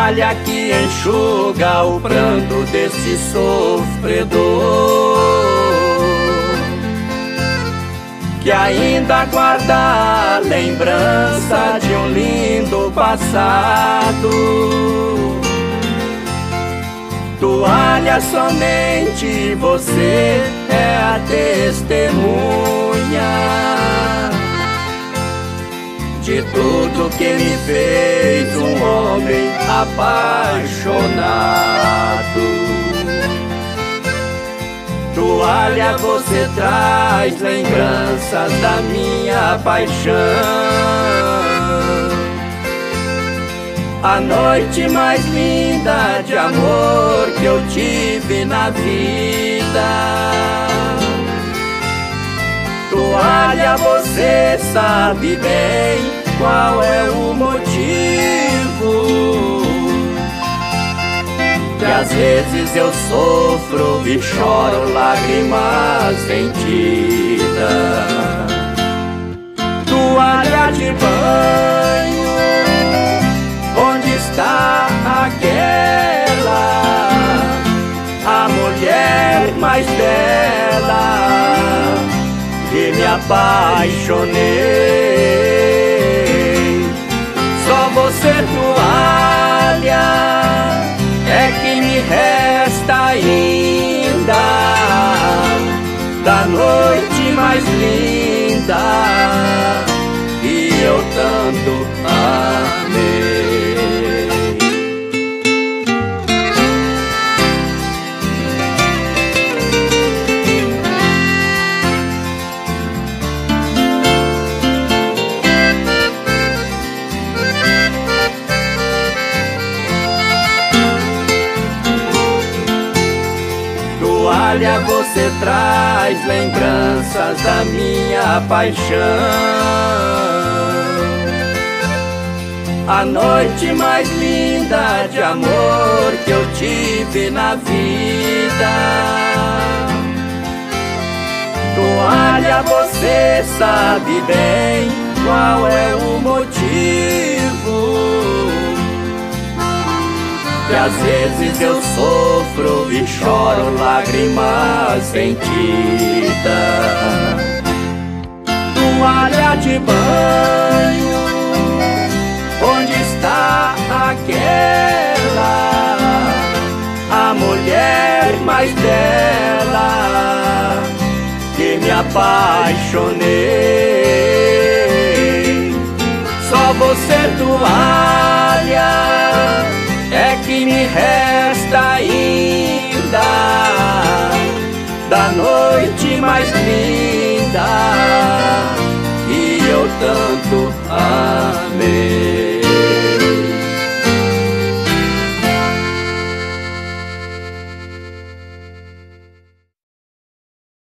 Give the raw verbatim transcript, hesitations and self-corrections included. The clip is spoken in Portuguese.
toalha que enxuga o pranto desse sofredor, que ainda guarda a lembrança de um lindo passado. Toalha, somente você é a testemunha de tudo que me fez um homem apaixonado. Toalha, você traz lembranças da minha paixão, a noite mais linda de amor que eu tive na vida. Toalha, você sabe bem qual é o motivo que às vezes eu sofro e choro lágrimas sentidas. Toalha de banho, onde está aquela, a mulher mais bela que me apaixonei? Só você, toalha, é que me resta ainda da noite mais linda que eu tanto amei. Toalha, você traz lembranças da minha paixão, a noite mais linda de amor que eu tive na vida. Toalha, você sabe bem qual é o motivo que às vezes eu sofro e choro lágrimas sentidas. Toalha de banho, onde está aquela, a mulher mais bela que me apaixonei? Só você, toalha, é que me resta ainda da noite mais linda que eu tanto